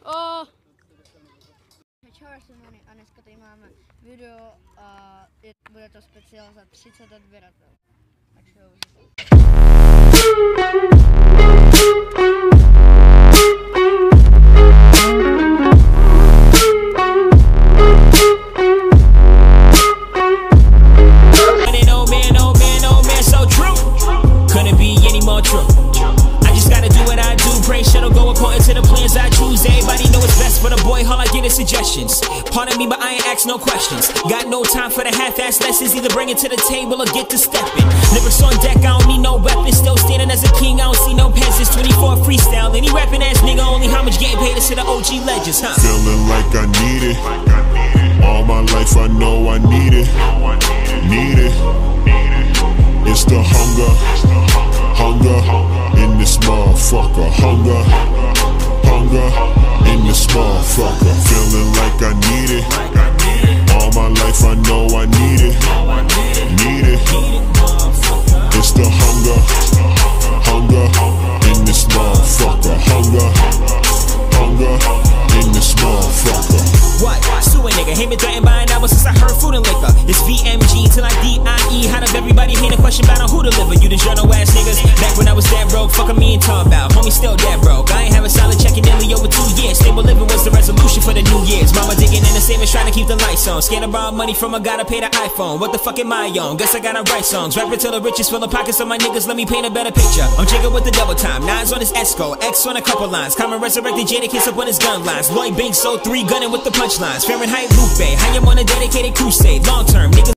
Čau, já jsem Moni a dneska tady máme video a bude to speciál za 30 odběratel. Tak se ho užijte. Suggestions. Pardon me, but I ain't ask no questions. Got no time for the half-ass lessons. Either bring it to the table or get to stepping. Lyrics on deck, I don't need no weapons. Still standing as a king, I don't see no peasants. 24 freestyle, any rapping ass nigga. Only how much getting paid is to the OG legends, huh? Feeling like I need it. All my life I know I need it. Need it. It's the hunger. Hunger in this motherfucker. Hunger. Hunger in this motherfucker. Feeling like I need it. All my life I know I need it. Need it. It's the hunger. Hunger in this motherfucker. Hunger. Hunger in this motherfucker. What? Sue a nigga, hate me threatened by an hour since I heard food and liquor. It's VMG till I DIE. How does everybody hear the question about on who deliver? You the journal ass niggas. Back when I was that broke, fucking me and talking about. Homie still that broke. I ain't have a solid check in nearly over 2 years. Stable living was the resolution for the New Year's. Mama digging in the savings, trying to keep the lights on. Scared to borrow money from her, gotta pay the iPhone. What the fuck am I on? Guess I gotta write songs. Rapping till the riches fill the pockets of my niggas. Let me paint a better picture. I'm jigging with the double time. Nines on his Esco, X on a couple lines. Common resurrected Jada kiss up on his gun lines. Lloyd Banks sold 3 gunning with the punchlines. Fahrenheit Lupe, I am on a dedicated crusade. Long term, niggas.